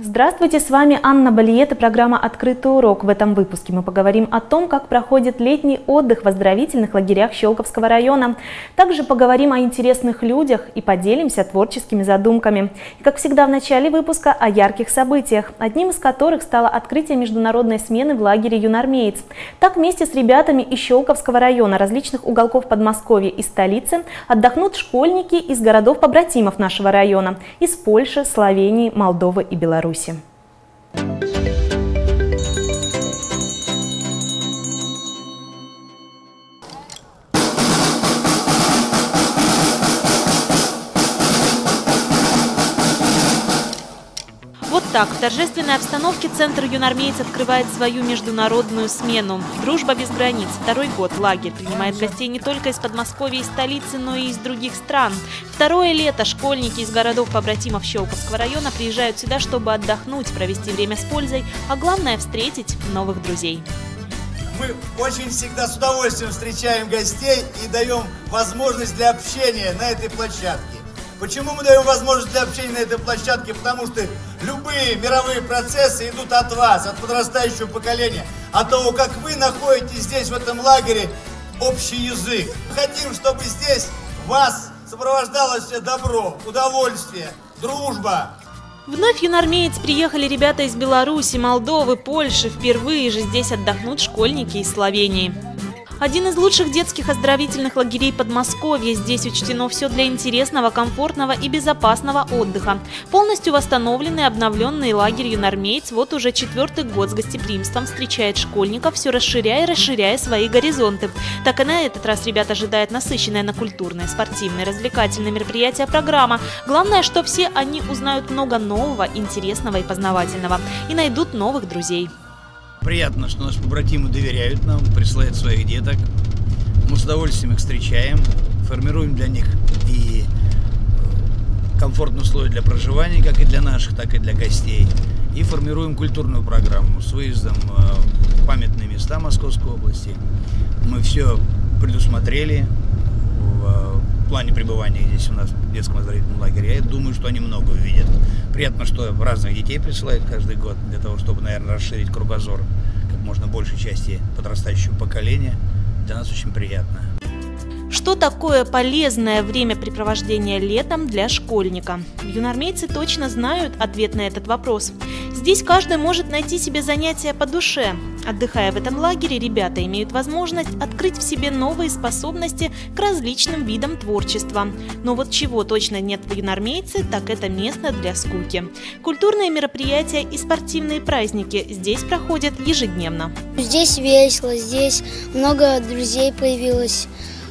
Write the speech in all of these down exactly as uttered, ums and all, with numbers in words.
Здравствуйте, с вами Анна Балиет и программа «Открытый урок». В этом выпуске мы поговорим о том, как проходит летний отдых в оздоровительных лагерях Щелковского района. Также поговорим о интересных людях и поделимся творческими задумками. И, как всегда, в начале выпуска о ярких событиях, одним из которых стало открытие международной смены в лагере «Юнармеец». Так, вместе с ребятами из Щелковского района, различных уголков Подмосковья и столицы отдохнут школьники из городов-побратимов нашего района – из Польши, Словении, Молдовы и Беларуси. Вот так, в торжественной обстановке Центр «Юнармеец» открывает свою международную смену. «Дружба без границ». Второй год лагерь принимает гостей не только из Подмосковья и столицы, но и из других стран. Второе лето школьники из городов-побратимов Щелковского района приезжают сюда, чтобы отдохнуть, провести время с пользой, а главное – встретить новых друзей. Мы очень всегда с удовольствием встречаем гостей и даем возможность для общения на этой площадке. Почему мы даем возможность для общения на этой площадке? Потому что любые мировые процессы идут от вас, от подрастающего поколения, от того, как вы находите здесь, в этом лагере, общий язык. Мы хотим, чтобы здесь вас сопровождало все добро, удовольствие, дружба. Вновь в Юнармеец приехали ребята из Беларуси, Молдовы, Польши. Впервые же здесь отдохнут школьники из Словении. Один из лучших детских оздоровительных лагерей Подмосковья. Здесь учтено все для интересного, комфортного и безопасного отдыха. Полностью восстановленный, обновленный лагерь «Юнармеец» вот уже четвертый год с гостеприимством встречает школьников, все расширяя и расширяя свои горизонты. Так и на этот раз ребят ожидает насыщенная на культурные, спортивные, развлекательные мероприятия программа. Главное, что все они узнают много нового, интересного и познавательного и найдут новых друзей. Приятно, что наши побратимы доверяют нам, присылают своих деток. Мы с удовольствием их встречаем, формируем для них и комфортные условия для проживания, как и для наших, так и для гостей. И формируем культурную программу с выездом в памятные места Московской области. Мы все предусмотрели в плане пребывания здесь у нас в детском оздоровительном лагере. Я думаю, что они много увидят. Приятно, что разных детей присылают каждый год для того, чтобы, наверное, расширить кругозор как можно большей части подрастающего поколения. Для нас очень приятно. Что такое полезное времяпрепровождение летом для школьника? Юнармейцы точно знают ответ на этот вопрос. Здесь каждый может найти себе занятия по душе. Отдыхая в этом лагере, ребята имеют возможность открыть в себе новые способности к различным видам творчества. Но вот чего точно нет в Юнармейце, так это место для скуки. Культурные мероприятия и спортивные праздники здесь проходят ежедневно. Здесь весело, здесь много друзей появилось.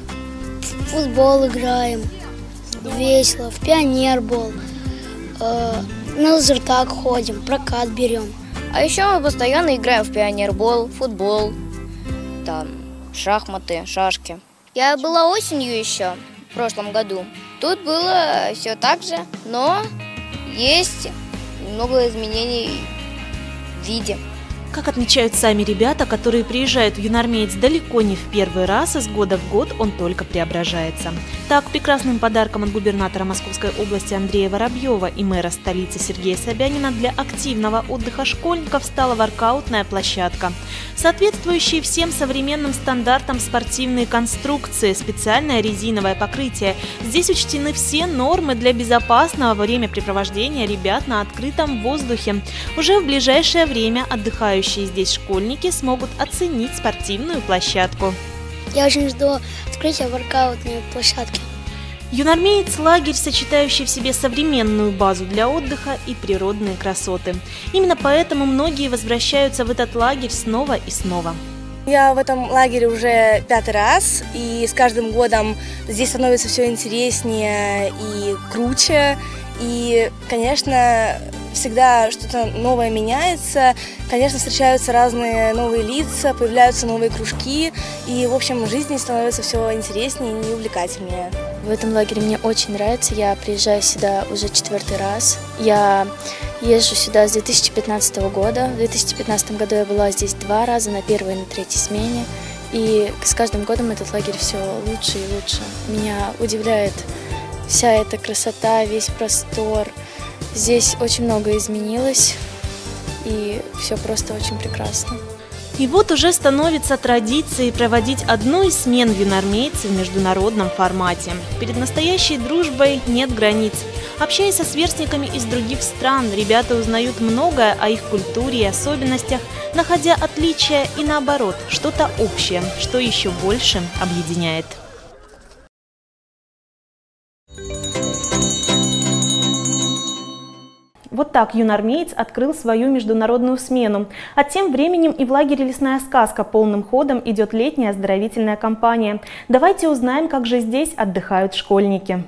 В футбол играем, весело, в пионербол, э, на лазертаг ходим, прокат берем. А еще мы постоянно играем в пионербол, футбол, там, шахматы, шашки. Я была осенью еще, в прошлом году. Тут было все так же, но есть много изменений в виде. Как отмечают сами ребята, которые приезжают в Юнармеец далеко не в первый раз, из года в год он только преображается. Так, прекрасным подарком от губернатора Московской области Андрея Воробьева и мэра столицы Сергея Собянина для активного отдыха школьников стала воркаутная площадка. Соответствующие всем современным стандартам спортивные конструкции, специальное резиновое покрытие. Здесь учтены все нормы для безопасного времяпрепровождения ребят на открытом воздухе. Уже в ближайшее время отдыхающие здесь школьники смогут оценить спортивную площадку. Я очень жду открытия воркаутной площадки. Юнармеец – лагерь, сочетающий в себе современную базу для отдыха и природные красоты. Именно поэтому многие возвращаются в этот лагерь снова и снова. Я в этом лагере уже пятый раз, и с каждым годом здесь становится все интереснее и круче. И, конечно, всегда что-то новое меняется, конечно, встречаются разные новые лица, появляются новые кружки, и, в общем, жизнь становится все интереснее и увлекательнее. В этом лагере мне очень нравится, я приезжаю сюда уже четвертый раз. Я езжу сюда с две тысячи пятнадцатого года. В две тысячи пятнадцатом году я была здесь два раза, на первой и на третьей смене. И с каждым годом этот лагерь все лучше и лучше. Меня удивляет вся эта красота, весь простор. Здесь очень много изменилось, и все просто очень прекрасно. И вот уже становится традицией проводить одну из смен в юнармейце в международном формате. Перед настоящей дружбой нет границ. Общаясь со сверстниками из других стран, ребята узнают многое о их культуре и особенностях, находя отличия и наоборот, что-то общее, что еще больше объединяет. Вот так юнармеец открыл свою международную смену. А тем временем и в лагере «Лесная сказка» полным ходом идет летняя оздоровительная кампания. Давайте узнаем, как же здесь отдыхают школьники.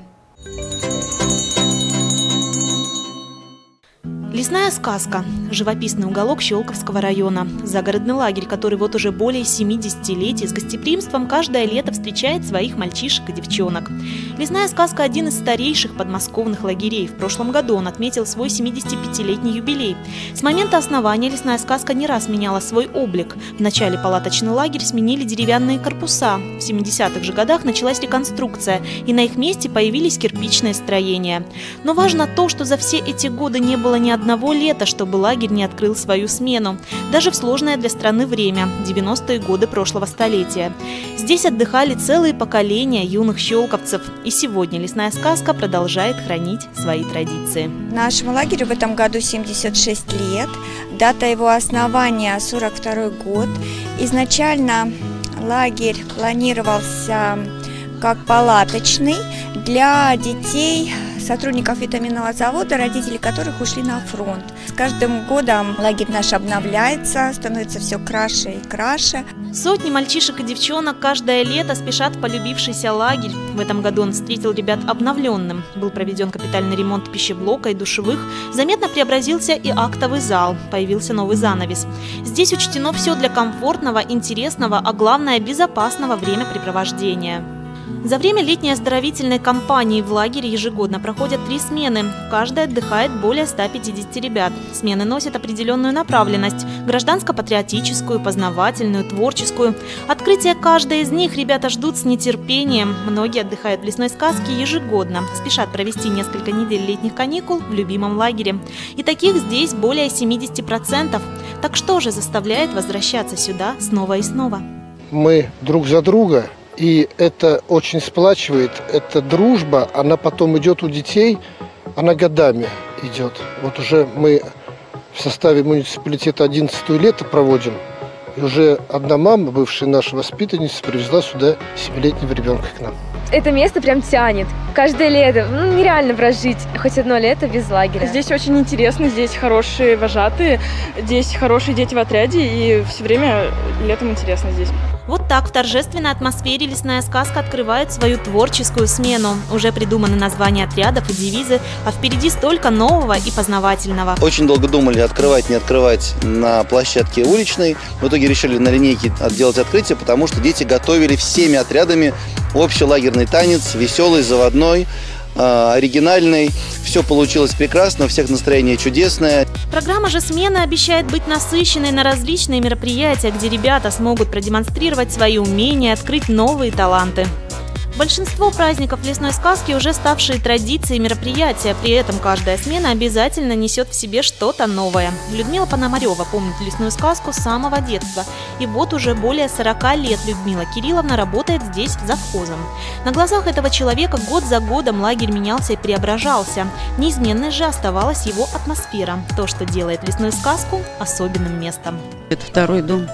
Лесная сказка – живописный уголок Щелковского района. Загородный лагерь, который вот уже более семидесяти лет с гостеприимством каждое лето встречает своих мальчишек и девчонок. Лесная сказка – один из старейших подмосковных лагерей. В прошлом году он отметил свой семидесятипятилетний юбилей. С момента основания Лесная сказка не раз меняла свой облик. В начале палаточный лагерь сменили деревянные корпуса. В семидесятых же годах началась реконструкция, и на их месте появились кирпичные строения. Но важно то, что за все эти годы не было ни одного одного лета, чтобы лагерь не открыл свою смену, даже в сложное для страны время – девяностые годы прошлого столетия. Здесь отдыхали целые поколения юных щелковцев, и сегодня Лесная сказка продолжает хранить свои традиции. Нашему лагерю в этом году семьдесят шесть лет, дата его основания – сорок второй год. Изначально лагерь планировался как палаточный для детей сотрудников витаминного завода, родители которых ушли на фронт. С каждым годом лагерь наш обновляется, становится все краше и краше. Сотни мальчишек и девчонок каждое лето спешат в полюбившийся лагерь. В этом году он встретил ребят обновленным. Был проведен капитальный ремонт пищеблока и душевых. Заметно преобразился и актовый зал. Появился новый занавес. Здесь учтено все для комфортного, интересного, а главное безопасного времяпрепровождения. За время летней оздоровительной кампании в лагере ежегодно проходят три смены. В каждой отдыхает более ста пятидесяти ребят. Смены носят определенную направленность – гражданско-патриотическую, познавательную, творческую. Открытие каждой из них ребята ждут с нетерпением. Многие отдыхают в Лесной сказке ежегодно, спешат провести несколько недель летних каникул в любимом лагере. И таких здесь более семидесяти процентов. Так что же заставляет возвращаться сюда снова и снова? Мы друг за друга. И это очень сплачивает, эта дружба, она потом идет у детей, она годами идет. Вот уже мы в составе муниципалитета одиннадцатое лето проводим, и уже одна мама, бывшая наша воспитанница, привезла сюда семилетнего ребенка к нам. Это место прям тянет. Каждое лето, ну, нереально прожить хоть одно лето без лагеря. Здесь очень интересно, здесь хорошие вожатые, здесь хорошие дети в отряде, и все время летом интересно здесь. Вот так в торжественной атмосфере Лесная сказка открывает свою творческую смену. Уже придуманы названия отрядов и девизы, а впереди столько нового и познавательного. Очень долго думали, открывать, не открывать на площадке уличной. В итоге решили на линейке делать открытие, потому что дети готовили всеми отрядами общий лагерный танец, веселый, заводной, э, оригинальный. Все получилось прекрасно, у всех настроение чудесное. Программа же смены обещает быть насыщенной на различные мероприятия, где ребята смогут продемонстрировать свои умения, открыть новые таланты. Большинство праздников Лесной сказки уже ставшие традицией мероприятия, при этом каждая смена обязательно несет в себе что-то новое. Людмила Пономарева помнит Лесную сказку с самого детства. И вот уже более сорока лет Людмила Кирилловна работает здесь завхозом. На глазах этого человека год за годом лагерь менялся и преображался. Неизменной же оставалась его атмосфера, то, что делает Лесную сказку особенным местом. Это второй дом.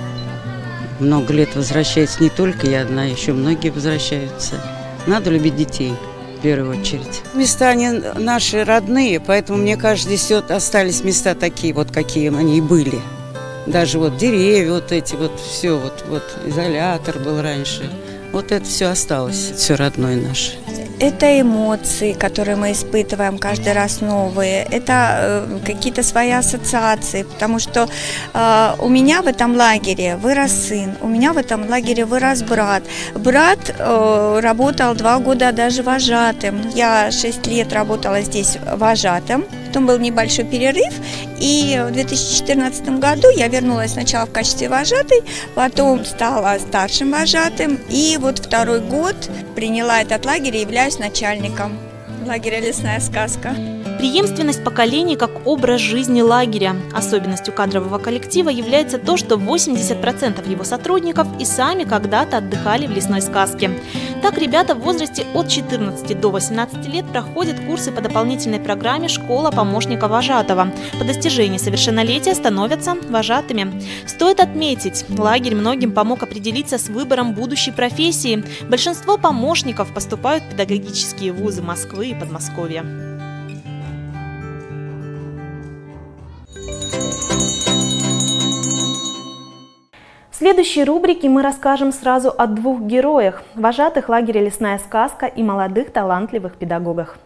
Много лет возвращается не только я одна, еще многие возвращаются. Надо любить детей, в первую очередь. Места они наши родные, поэтому, мне кажется, здесь вот остались места такие, вот какие они и были. Даже вот деревья, вот эти вот, все, вот, вот изолятор был раньше. Вот это все осталось, все родное наше. Это эмоции, которые мы испытываем каждый раз новые. Это э, какие-то свои ассоциации, потому что э, у меня в этом лагере вырос сын, у меня в этом лагере вырос брат. Брат э, работал два года даже вожатым. Я шесть лет работала здесь вожатым. Потом был небольшой перерыв, и в две тысячи четырнадцатом году я вернулась сначала в качестве вожатой, потом стала старшим вожатым, и вот второй год приняла этот лагерь и являюсь начальником лагеря «Лесная сказка». Преемственность поколений как образ жизни лагеря. Особенностью кадрового коллектива является то, что восемьдесят процентов его сотрудников и сами когда-то отдыхали в лесной сказке. Так, ребята в возрасте от четырнадцати до восемнадцати лет проходят курсы по дополнительной программе «Школа помощника вожатого». По достижении совершеннолетия становятся вожатыми. Стоит отметить, лагерь многим помог определиться с выбором будущей профессии. Большинство помощников поступают в педагогические вузы Москвы и Подмосковья. В следующей рубрике мы расскажем сразу о двух героях – вожатых лагеря «Лесная сказка» и молодых талантливых педагогах.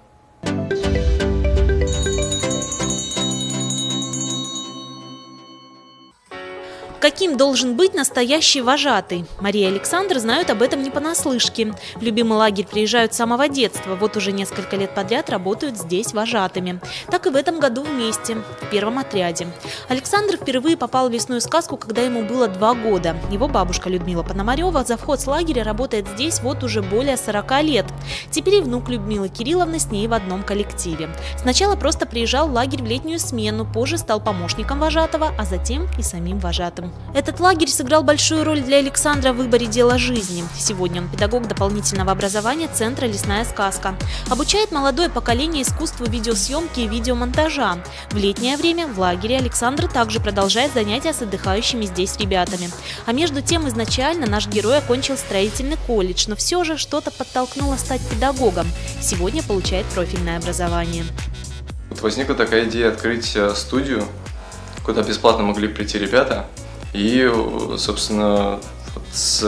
Каким должен быть настоящий вожатый? Мария и Александр знают об этом не понаслышке. В любимый лагерь приезжают с самого детства, вот уже несколько лет подряд работают здесь вожатыми. Так и в этом году вместе, в первом отряде. Александр впервые попал в лесную сказку, когда ему было два года. Его бабушка Людмила Пономарева, завхоз лагеря, работает здесь вот уже более сорока лет. Теперь и внук Людмилы Кирилловны с ней в одном коллективе. Сначала просто приезжал в лагерь в летнюю смену, позже стал помощником вожатого, а затем и самим вожатым. Этот лагерь сыграл большую роль для Александра в выборе дела жизни. Сегодня он педагог дополнительного образования Центра «Лесная сказка». Обучает молодое поколение искусству видеосъемки и видеомонтажа. В летнее время в лагере Александр также продолжает занятия с отдыхающими здесь ребятами. А между тем изначально наш герой окончил строительный колледж, но все же что-то подтолкнуло стать педагогом. Сегодня получает профильное образование. Вот возникла такая идея открыть студию, куда бесплатно могли прийти ребята. И, собственно, с,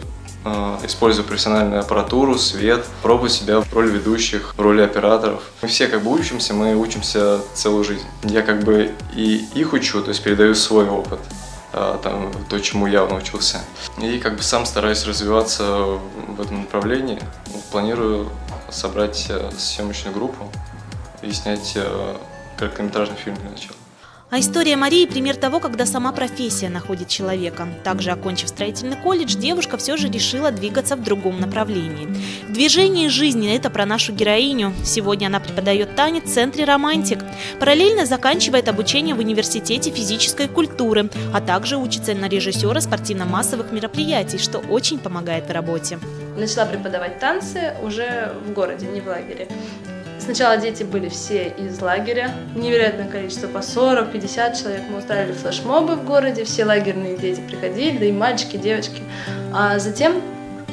э, используя профессиональную аппаратуру, свет, пробую себя в роли ведущих, в роли операторов. Мы все как бы учимся, мы учимся целую жизнь. Я как бы и их учу, то есть передаю свой опыт, э, там, то, чему я научился. И как бы сам стараюсь развиваться в этом направлении. Планирую собрать э, съемочную группу и снять э, короткометражный фильм для начала. А история Марии – пример того, когда сама профессия находит человека. Также, окончив строительный колледж, девушка все же решила двигаться в другом направлении. В движении жизни – это про нашу героиню. Сегодня она преподает танец в Центре «Романтик». Параллельно заканчивает обучение в Университете физической культуры, а также учится на режиссера спортивно-массовых мероприятий, что очень помогает в работе. Начала преподавать танцы уже в городе, не в лагере. Сначала дети были все из лагеря, невероятное количество, по сорок-пятьдесят человек. Мы устраивали флешмобы в городе, все лагерные дети приходили, да и мальчики, девочки. А затем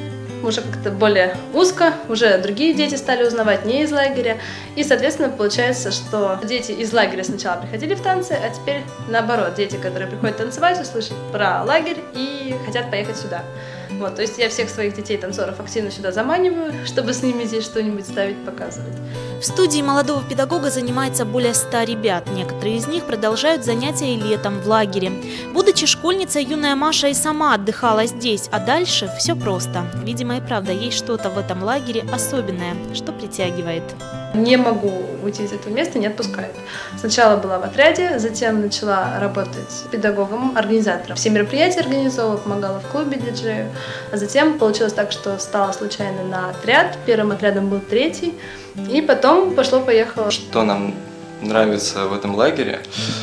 уже как-то более узко, уже другие дети стали узнавать не из лагеря. И, соответственно, получается, что дети из лагеря сначала приходили в танцы, а теперь наоборот, дети, которые приходят танцевать, услышат про лагерь и хотят поехать сюда. Вот, то есть я всех своих детей-танцоров активно сюда заманиваю, чтобы с ними здесь что-нибудь ставить, показывать. В студии молодого педагога занимается более ста ребят. Некоторые из них продолжают занятия и летом в лагере. Будучи школьницей, юная Маша и сама отдыхала здесь, а дальше все просто. Видимо, и правда, есть что-то в этом лагере особенное, что притягивает. Не могу уйти из этого места, не отпускает. Сначала была в отряде, затем начала работать педагогом, организатором. Все мероприятия организовывала, помогала в клубе диджею. А затем получилось так, что стала случайно на отряд. Первым отрядом был третий. И потом пошло-поехало. Что нам нравится в этом лагере?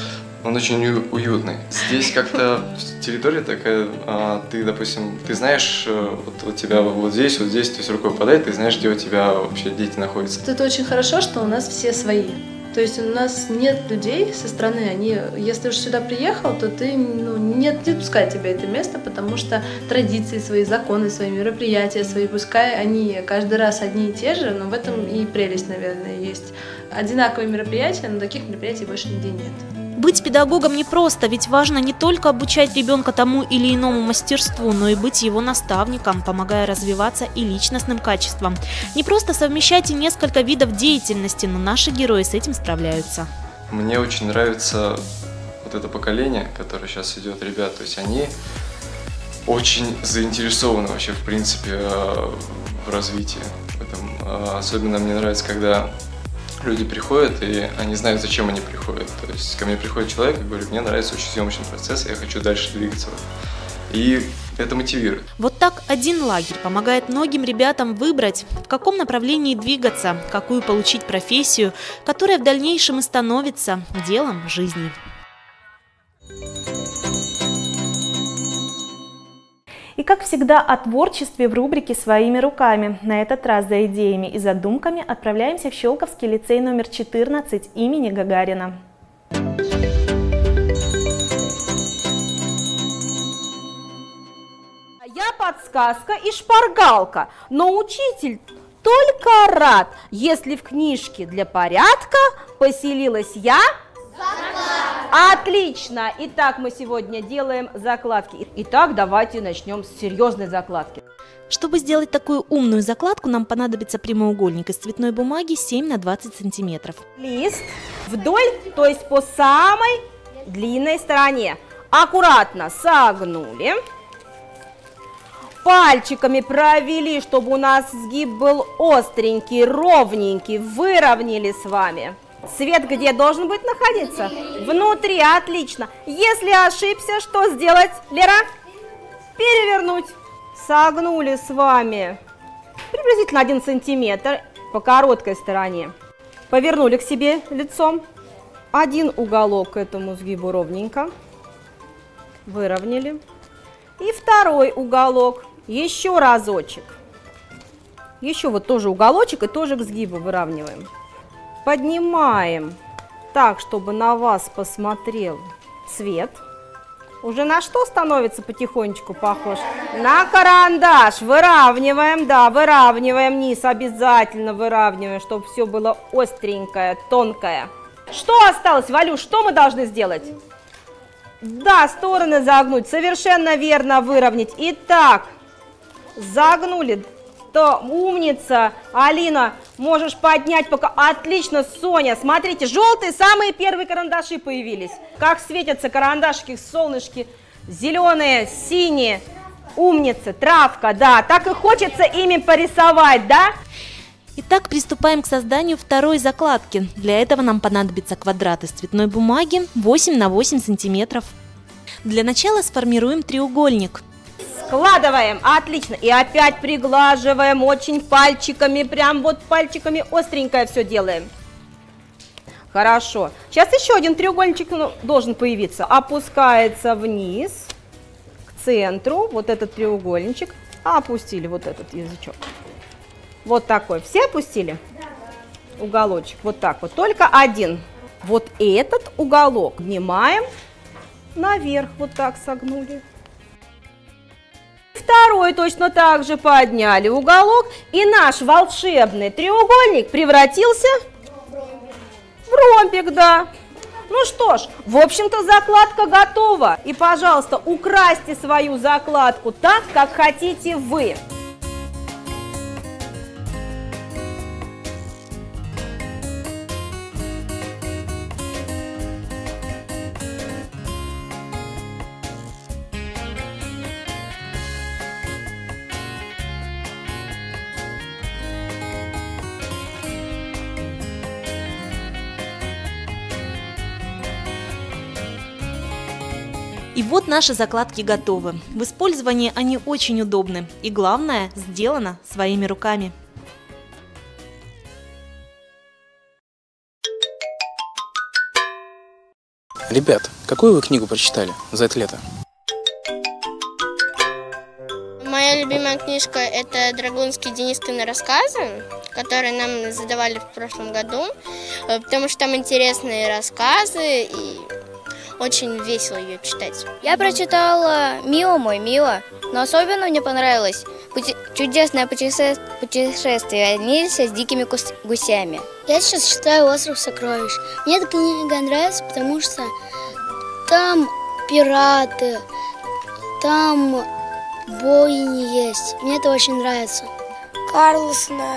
Он очень уютный. Здесь как-то территория такая, ты, допустим, ты знаешь, вот у тебя вот здесь, вот здесь, то есть рукой подать, ты знаешь, где у тебя вообще дети находятся. Это очень хорошо, что у нас все свои. То есть у нас нет людей со стороны, они, если уж сюда приехал, то ты, ну, нет, не пускай тебя это место, потому что традиции свои, законы свои, мероприятия свои, пускай они каждый раз одни и те же, но в этом и прелесть, наверное, есть. Одинаковые мероприятия, но таких мероприятий больше нигде нет. Быть педагогом непросто, ведь важно не только обучать ребенка тому или иному мастерству, но и быть его наставником, помогая развиваться и личностным качествам. Не просто совмещать и несколько видов деятельности, но наши герои с этим справляются. Мне очень нравится вот это поколение, которое сейчас идет, ребят, то есть они очень заинтересованы вообще в принципе в развитии. В этом. Особенно мне нравится, когда люди приходят, и они знают, зачем они приходят. То есть ко мне приходит человек и говорит, мне нравится очень съемочный процесс, я хочу дальше двигаться. и это мотивирует. Вот так один лагерь помогает многим ребятам выбрать, в каком направлении двигаться, какую получить профессию, которая в дальнейшем и становится делом жизни. И как всегда о творчестве в рубрике «Своими руками». На этот раз за идеями и задумками отправляемся в Щелковский лицей номер четырнадцать имени Гагарина. Я подсказка и шпаргалка, но учитель только рад, если в книжке для порядка поселилась я. Закладка. Отлично! Итак, мы сегодня делаем закладки. Итак, давайте начнем с серьезной закладки. Чтобы сделать такую умную закладку, нам понадобится прямоугольник из цветной бумаги семь на двадцать сантиметров. Лист вдоль, то есть по самой длинной стороне. Аккуратно согнули. Пальчиками провели, чтобы у нас сгиб был остренький, ровненький. Выровняли с вами. Цвет где должен быть находиться? Внутри, отлично. Если ошибся, что сделать, Лера? Перевернуть. Согнули с вами приблизительно один сантиметр по короткой стороне. Повернули к себе лицом. Один уголок к этому сгибу ровненько. Выровняли. И второй уголок. Еще разочек. Еще вот тоже уголочек и тоже к сгибу выравниваем. Поднимаем так, чтобы на вас посмотрел цвет. Уже на что становится потихонечку похож? На карандаш. Выравниваем, да, выравниваем низ, обязательно выравниваем, чтобы все было остренькое, тонкое. Что осталось, Валюш, что мы должны сделать? Да, стороны загнуть, совершенно верно, выровнять. Итак, загнули. То умница, Алина, можешь поднять пока. Отлично, Соня, смотрите, желтые самые первые карандаши появились. Как светятся карандашики, солнышки, зеленые, синие. Умница, травка, да, так и хочется ими порисовать, да? Итак, приступаем к созданию второй закладки. Для этого нам понадобится квадрат из цветной бумаги восемь на восемь сантиметров. Для начала сформируем треугольник. Складываем, отлично, и опять приглаживаем очень пальчиками, прям вот пальчиками остренькое все делаем. Хорошо, сейчас еще один треугольничек должен появиться. Опускается вниз, к центру, вот этот треугольничек, опустили вот этот язычок. Вот такой, все опустили? Да. Уголочек, вот так вот, только один. Вот этот уголок поднимаем наверх, вот так согнули. Второй точно так же подняли уголок, и наш волшебный треугольник превратился в ромбик, да. Ну что ж, в общем-то закладка готова. И, пожалуйста, украсьте свою закладку так, как хотите вы. И вот наши закладки готовы. В использовании они очень удобны. И главное, сделано своими руками. Ребят, какую вы книгу прочитали за это лето? Моя любимая книжка – это «Драгунские Денискины рассказы», которые нам задавали в прошлом году, потому что там интересные рассказы и очень весело ее читать. Я прочитала «Мио мой, Мио», но особенно мне понравилось пути... чудесное путеше... путешествие Нильса с дикими гусями. Я сейчас читаю «Остров сокровищ». Мне эта книга нравится, потому что там пираты, там бойни есть. Мне это очень нравится. Карлсона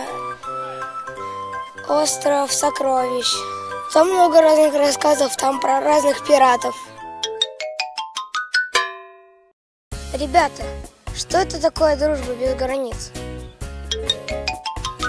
«Остров сокровищ». Там много разных рассказов, там про разных пиратов. Ребята, что это такое дружба без границ?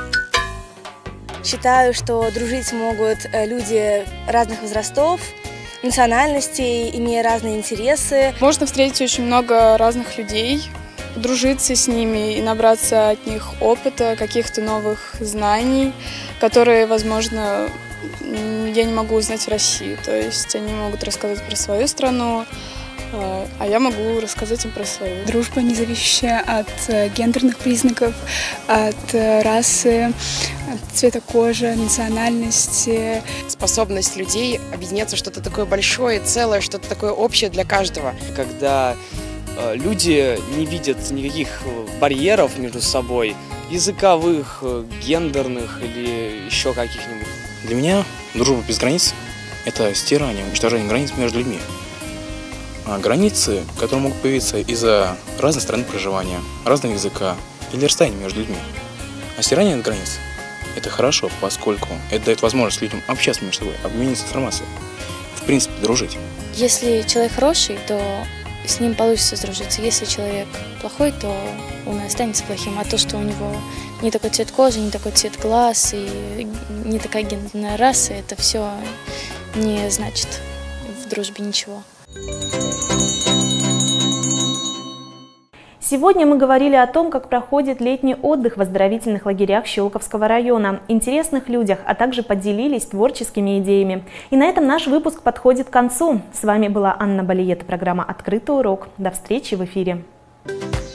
Считаю, что дружить могут люди разных возрастов, национальностей, имея разные интересы. Можно встретить очень много разных людей, дружиться с ними и набраться от них опыта, каких-то новых знаний, которые, возможно, я не могу узнать в России. То есть они могут рассказать про свою страну, а я могу рассказать им про свою. Дружба, не зависящая от гендерных признаков, от расы, от цвета кожи, национальности. Способность людей объединяться в что-то такое большое, целое, что-то такое общее для каждого. Когда э, люди не видят никаких барьеров между собой, языковых, гендерных или еще каких-нибудь. Для меня дружба без границ – это стирание, уничтожение границ между людьми. А границы, которые могут появиться из-за разной страны проживания, разного языка или расстояния между людьми. А стирание границ – это хорошо, поскольку это дает возможность людям общаться между собой, обмениваться информацией, в принципе, дружить. Если человек хороший, то с ним получится сдружиться. Если человек плохой, то он и останется плохим. А то, что у него не такой цвет кожи, не такой цвет глаз и не такая гендерная раса, это все не значит в дружбе ничего. Сегодня мы говорили о том, как проходит летний отдых в оздоровительных лагерях Щелковского района, интересных людях, а также поделились творческими идеями. И на этом наш выпуск подходит к концу. С вами была Анна Балиет, программа «Открытый урок». До встречи в эфире.